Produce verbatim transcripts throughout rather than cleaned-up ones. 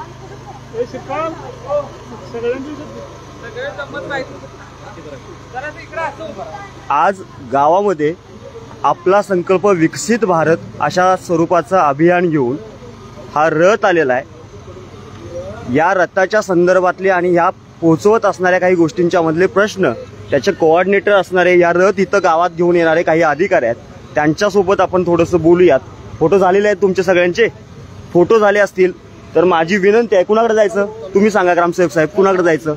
आज गावामध्ये आपला संकल्प विकसित भारत अशा स्वरूपाचं अभियान घेऊन हा रथ आलेला आहे। या रथाच्या संदर्भातले आणि या पोहोचवत असणाऱ्या काही गोष्टींच्या मधले प्रश्न त्याचे कोऑर्डिनेटर असणारे या रथ इथं गावात घेऊन येणारे काही अधिकारी आहेत, त्यांच्यासोबत आपण थोडंसं बोलूयात। फोटो झालेले आहेत तुमचे सगळ्यांचे, फोटो झाले असतील तर माझी विनंती आहे, कुणाकडे जायचं तुम्ही सांगा ग्रामसेवक साहेब, कुणाकडे जायचं?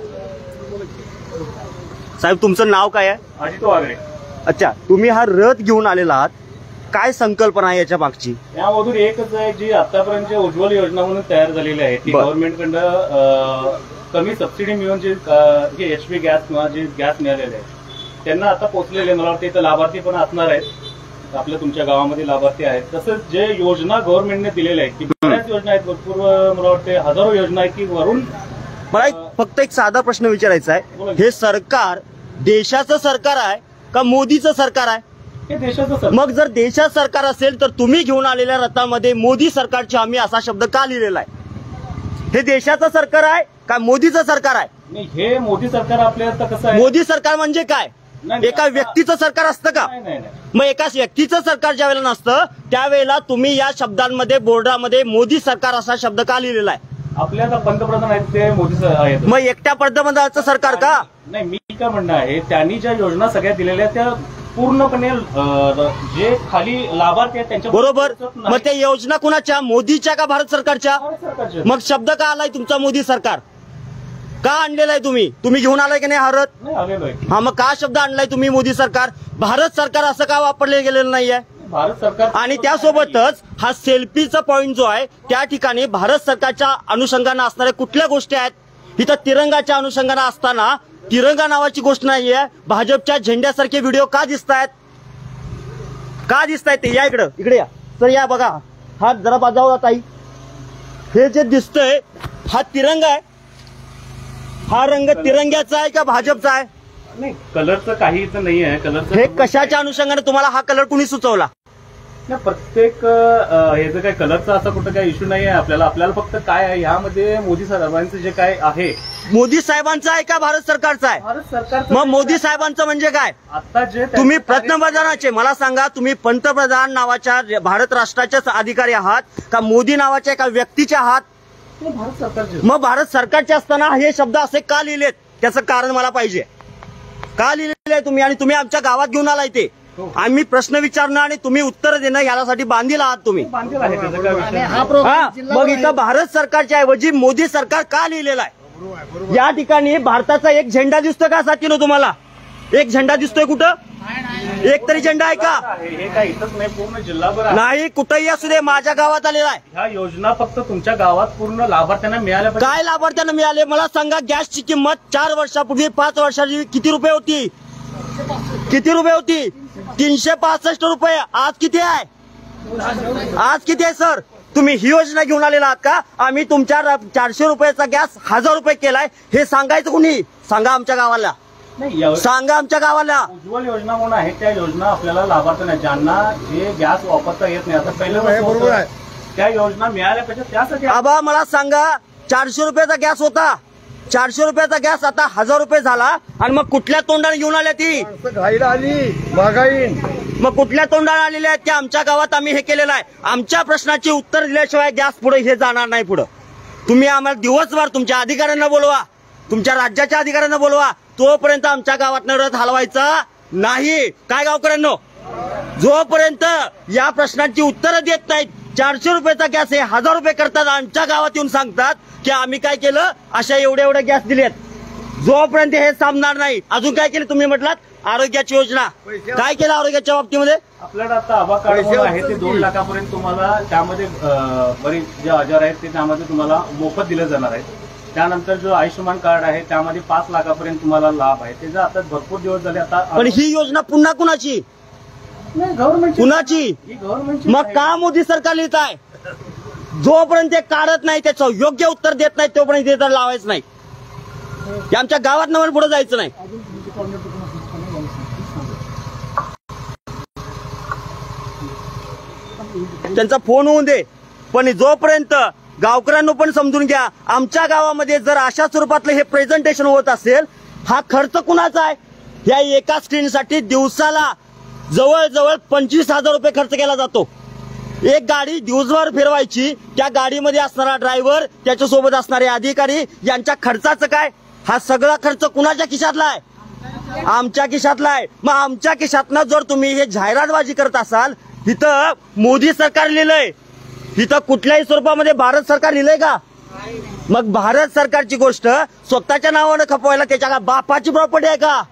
साहेब तुमचं नाव काय आहे? अजित वागरे। अच्छा, तुम्ही हा रथ घेऊन आलेला आहात, काय संकल्पना आहे याच्या मागची? यामधून एकच आहे, जी आतापर्यंत उज्ज्वल योजना म्हणून तयार झालेली आहे ती गव्हर्नमेंट कडनं कमी सबसिडी मिळून जे एच पी गॅस किंवा जे गॅस मिळालेले आहे त्यांना आता पोहोचलेले, मला वाटतं इथं लाभार्थी पण असणार आहेत, आपल्या तुमच्या गावामध्ये लाभार्थी आहेत। तसंच जे योजना गव्हर्नमेंटने दिलेल्या आहेत की बऱ्याच योजना आहेत, भरपूर मला वाटते हजारो योजना आहेत की वरून। मला एक फक्त एक साधा प्रश्न विचारायचा आहे, हे सरकार देशाचं सरकार आहे का मोदीचं सरकार आहे? हे देशाचं सरकार। मग जर देशाचं सरकार असेल तर तुम्ही घेऊन आलेल्या रथामध्ये मोदी सरकारची हमी असा शब्द का लिहिलेला आहे? हे देशाचं सरकार आहे का मोदीचं सरकार आहे? नाही, हे मोदी सरकार आपल्या कसं आहे, मोदी सरकार म्हणजे काय? एका व्यक्तीचं सरकार असतं का? मग एका व्यक्तीचं सरकार ज्या वेळेला नसतं त्यावेळेला तुम्ही या शब्दांमध्ये बोर्डामध्ये मोदी सरकार असा शब्द का लिहिलेला आहे? आपल्या आता पंतप्रधान आहेत ते मोदी आहेत, मग एकट्या पंतप्रधानाचं सरकार का? नाही, मी काय म्हणणं आहे, त्यांनी ज्या योजना सगळ्या दिलेल्या त्या पूर्णपणे जे खाली लाभार्थी आहेत त्यांच्या बरोबर। मग त्या योजना कुणाच्या, मोदीच्या का भारत सरकारच्या? मग शब्द का आलाय तुमचा मोदी सरकार? का आणलेला आहे तुम्ही? तुम्ही घेऊन आलाय की नाही हा रथ? आलेलो आहे। हा, मग का शब्द आणलाय तुम्ही मोदी सरकार? भारत सरकार असं का वापरले गेलेलं नाहीये? भारत सरकार आणि त्यासोबतच हा सेल्फीचा पॉइंट जो आहे त्या ठिकाणी भारत सरकारच्या अनुषंगाने असणाऱ्या कुठल्या गोष्टी आहेत? इथं तिरंगाच्या अनुषंगाने असताना तिरंगा नावाची गोष्ट नाहीये, भाजपच्या झेंड्यासारखे व्हिडिओ का दिसत आहेत? का दिसत आहेत ते? या इकडं, इकडे या सर, या बघा, हा जरा बाजावला ताई, हे जे दिसतंय हा तिरंगा आहे, हा रंग तिरंग्याचा आहे का भाजपचा आहे? नाही, कलरचं काही इथं नाही आहे, कलरचं हे कशाच्या अनुषंगाने तुम्हाला हा कलर कुणी सुचवला? प्रत्येक हे जे काही कलरचा असा कुठं काही इश्यू नाही आहे आपल्याला, आपल्याला फक्त काय आहे यामध्ये मोदी साहेबांचं जे काय आहे, मोदी साहेबांचं आहे का भारत सरकारचं आहे? भारत सरकार। मग मोदी साहेबांचं म्हणजे काय? आता जे तुम्ही पंतप्रधानाचे, मला सांगा, तुम्ही पंतप्रधान नावाच्या भारत राष्ट्राच्याच अधिकारी आहात का मोदी नावाच्या एका व्यक्तीचे आहात? भारत सरकारचे। मग भारत सरकारचे असताना हे शब्द असे का लिहिलेत त्याचं कारण मला पाहिजे, का लिहिलेले तुम्ही? आणि तुम्ही आमच्या गावात घेऊन आलाय ते आम्ही प्रश्न विचारणं आणि तुम्ही उत्तर देणं यासाठी बांधील आहात तुम्ही। हा, मग इथं भारत सरकारच्या ऐवजी मोदी सरकार का लिहिलेला आहे? या ठिकाणी भारताचा एक झेंडा दिसतोय का साथीनो तुम्हाला? एक झेंडा दिसतोय कुठं? एक तरी झेंडा आहे का? हे काय इथंच नाही, पूर्ण जिल्हाभर नाही, कुठेही असू दे, माझ्या गावात आलेला आहे। ह्या योजना फक्त तुमच्या गावात पूर्ण लाभार्थ्यांना मिळाल्या। काय लाभार्थ्यांना मिळाले मला सांगा? गॅसची किंमत चार वर्षापूर्वी पाच वर्षाची किती रुपये होती? किती रुपये होती? तीनशे पासष्ट रुपये। आज किती आहे? आज किती आहे सर? तुम्ही ही योजना घेऊन आलेला आहात का? आम्ही तुमच्या चारशे रुपयाचा गॅस हजार रुपये केलाय हे सांगायचं कुणी? सांगा आमच्या गावाला, सांगा आमच्या गावाला। उज्ज्वल योजना म्हणून आहे, त्या योजना आपल्याला लाभार्थ्यांना ज्यांना जे गॅस वापरता येत नाही, आता पहिलं त्या योजना मिळाल्या पाहिजे त्यासाठी। आबा मला सांगा, चारशे रुपयाचा गॅस होता, चारशे रुपयाचा गॅस आता हजार रुपये झाला, आणि मग कुठल्या तोंडाने घेऊन आल्या ती? घाईला आली महागाई, मग कुठल्या तोंडाने आलेल्या आहेत? त्या आमच्या गावात आम्ही हे केलेलं आहे। आमच्या प्रश्नाची उत्तर दिल्याशिवाय गॅस पुढे हे जाणार नाही पुढे। तुम्ही आम्हाला दिवसभर तुमच्या अधिकाऱ्यांना बोलवा, तुमच्या राज्याच्या अधिकाऱ्यांना बोलवा, तोपर्यंत आमच्या गावातनं रथ हलवायचा नाही। काय गावकऱ्यांनो, जोपर्यंत या प्रश्नांची उत्तरं देत नाहीत, चारशे रुपयाचा गॅस हे हजार रुपये करतात, आमच्या गावात येऊन सांगतात की आम्ही काय केलं, अशा एवढे एवढे गॅस दिलेत, जोपर्यंत हे सामणार नाही। अजून काय केलं तुम्ही म्हटलात? आरोग्याची योजना काय केलं आरोग्याच्या बाबतीमध्ये? आपल्याला आता आभा कार्ड आहे ते दोन लाखापर्यंत तुम्हाला त्यामध्ये बरेच जे आजार आहेत ते त्यामध्ये तुम्हाला मोफत दिले जाणार आहेत। त्यानंतर जो आयुष्यमान कार्ड आहे त्यामध्ये पाच लाखापर्यंत तुम्हाला लाभ आहे, त्याचा आता भरपूर दिवस झाले। आता पण ही योजना पुन्हा कुणाची? गव्हर्नमेंट कुणाची? गव्हर्नमेंट। मग का मोदी सरकार लिहित आहे? जोपर्यंत ते काढत नाही, त्याचं योग्य उत्तर देत नाही, तोपर्यंत ते तर लावायचं नाही। आमच्या गावात नवल पुढे जायचं नाही। त्यांचा फोन होऊन दे, पण जोपर्यंत गावकऱ्यांनो पण समजून घ्या, आमच्या गावामध्ये जर अशा स्वरूपातलं हे प्रेझेंटेशन होत असेल, हा खर्च कुणाचा आहे? या एका स्क्रीनसाठी दिवसाला जवळजवळ पंचवीस हजार रुपये खर्च केला जातो. एक गाडी दिवसभर फिरवायची, त्या गाडीमध्ये असणारा ड्रायव्हर, त्याच्यासोबत असणारे अधिकारी, यांच्या खर्चाचं काय? हा सगळा खर्च कुणाच्या खिशातला आहे? आमच्या खिशातला आहे. मग आमच्या खिशातनं जर तुम्ही हे जाहिरातबाजी करत असाल, इथं मोदी सरकार लिहिलंय, इथं कुठल्याही स्वरूपामध्ये भारत सरकार लिहिलंय का? मग भारत सरकारची गोष्ट स्वतःच्या नावानं खपवायला त्याच्या बापाची प्रॉपर्टी आहे का?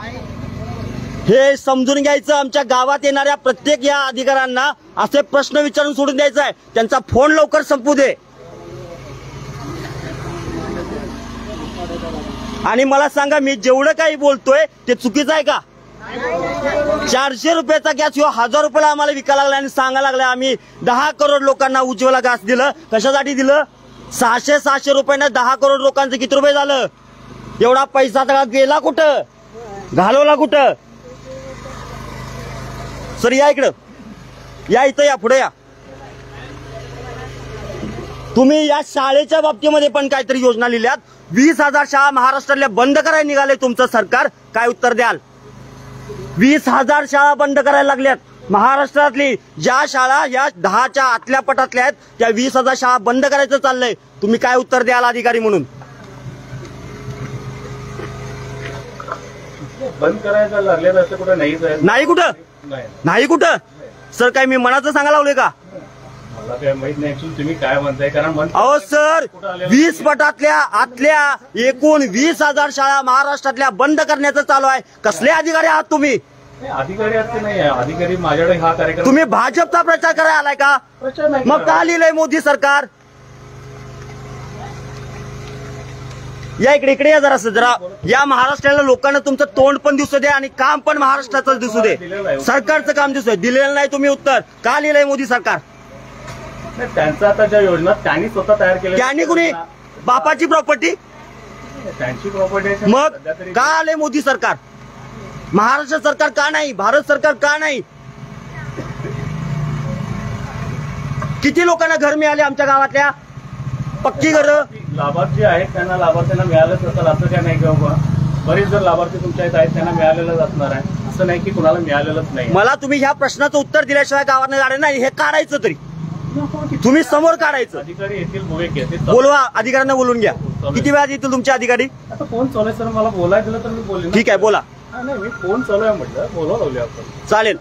हे समजून घ्यायचं. आमच्या गावात येणाऱ्या प्रत्येक या अधिकाऱ्यांना असे प्रश्न विचारून सोडून द्यायचा आहे. त्यांचा फोन लवकर संपू दे. आणि मला सांगा, मी जेवढं काही बोलतोय ते चुकीचं आहे का? चारशे रुपयाचा गॅस ह्यो हजार रुपयाला आम्हाला विकायला लागला आणि सांगायला लागला आम्ही दहा करोड लोकांना उज्ज्वला गॅस दिलं. कशासाठी दिलं? सहाशे सहाशे रुपयानं दहा करोड लोकांचं किती रुपये झालं? एवढा पैसा सगळा गेला कुठं? घालवला कुठं? सर या इकडं, या इथं या, पुढे या. तुम्ही या शाळेच्या बाबतीमध्ये पण काहीतरी योजना लिहिल्यात. वीस हजार शाळा महाराष्ट्रातल्या बंद करायला निघाले तुमचं सरकार. काय उत्तर द्याल? वीस हजार शाळा बंद करायला लागल्यात महाराष्ट्रातली. ज्या शाळा या दहाच्या आतल्या पटातल्या आहेत, त्या वीस हजार शाळा बंद करायचं चाललंय. तुम्ही काय उत्तर द्याल अधिकारी म्हणून? बंद करायला लागले असं कुठं नाही नाही कुठं नाही कुठं सर, काय मी मनाचं सांगायला लावले का? मला काय माहित नाही ऍक्च्युअली तुम्ही काय म्हणताय. कारण अहो सर, वीस पटातल्या आतल्या एकूण वीस हजार शाळा महाराष्ट्रातल्या बंद करण्याचं चालू आहे. कसले अधिकारी आहात तुम्ही? अधिकारी असते नाही, अधिकारी माझ्याकडे हा कार्यक्रम. तुम्ही भाजपचा प्रचार करायला आलाय का? प्रचार नाही. मग का लिहिलंय मोदी सरकार? या इकडे इकडे या जरा जरा या महाराष्ट्राला लोकांना तुमचं तोंड पण दिसू दे आणि काम पण महाराष्ट्राचं दिसू दे. सरकारचं काम दिसू दे. दिलेलं नाही तुम्ही उत्तर. का लिहिलंय मोदी सरकार? त्यांचा आता ज्या योजना त्यांनी स्वतः तयार केल्या, त्यांनी कुणी बापाची प्रॉपर्टी त्यांची प्रॉपर्टी. मग का आले मोदी सरकार? महाराष्ट्र सरकार का नाही? भारत सरकार का नाही? किती लोकांना घर मिळाले आमच्या गावातल्या? पक्की घरं. लाभार्थी आहेत त्यांना लाभार्थ्यांना मिळालंच असेल असं काय नाही किंवा बरेच जर लाभार्थी तुमच्या इथे आहेत त्यांना मिळालेलंच असणार आहे. असं नाही की कुणाला मिळालेलंच नाही. मला तुम्ही ह्या प्रश्नाचं उत्तर दिल्याशिवाय गावानं गाडे नाही. हे काढायचं तरी तुम्ही समोर काढायचं. अधिकारी येतील, येतील. बोलवा, अधिकाऱ्यांना बोलून घ्या. किती वेळात येतील तुमचे अधिकारी? आता फोन चालू आहे सर, मला बोलायला दिलं तर मी बोलेन. ठीक आहे, बोला. नाही मी फोन चालू आहे म्हटलं, बोलावं लावले आपण. चालेल.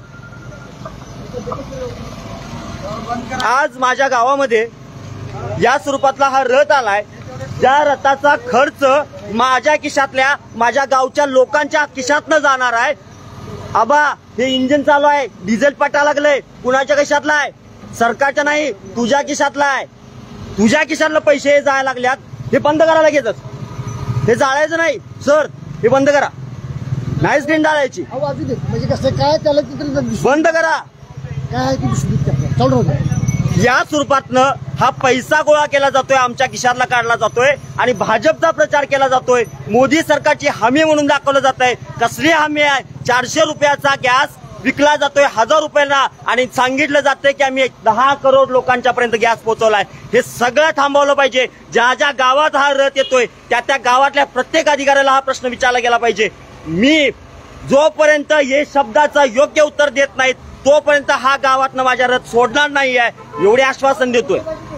आज माझ्या गावामध्ये या स्वरूपातला हा रथ आलाय. ज्या रथाचा खर्च माझ्या खिशातल्या, माझ्या गावच्या लोकांच्या खिशातनं जाणार आहे. आबा, हे इंजिन चालू आहे, डिझेल पटा लागलंय, कुणाच्या खिशातला आहे? सरकारच्या नाही, तुझ्या खिशातला आहे. तुझ्या खिशातलं पैसे जायला लागल्यात. हे बंद करा लगेचच. हे जाळायचं नाही सर, हे बंद करा. नाही स्क्रीन डाळायची. म्हणजे कसं काय त्याला बंद करा. काय चालू या स्वरूपातनं हा पैसा गोळा केला जातोय, आमच्या खिशातला काढला जातोय आणि भाजपचा प्रचार केला जातोय. मोदी सरकारची हमी म्हणून दाखवलं जात आहे. कसली हमी आहे? चारशे रुपयाचा गॅस विकला जातोय हजार रुपयांना आणि सांगितलं जातंय की आम्ही दहा करोड लोकांच्या पर्यंत गॅस पोहोचवलाय. हे सगळं थांबवलं पाहिजे. ज्या ज्या गावात हा रथ येतोय त्या त्या गावातल्या प्रत्येक अधिकाऱ्याला हा प्रश्न विचारला गेला पाहिजे. मी जोपर्यंत हे शब्दाचं योग्य उत्तर देत नाहीत तोपर्यंत हा गावातनं माझा रथ सोडणार नाही आहे, एवढे आश्वासन देतोय.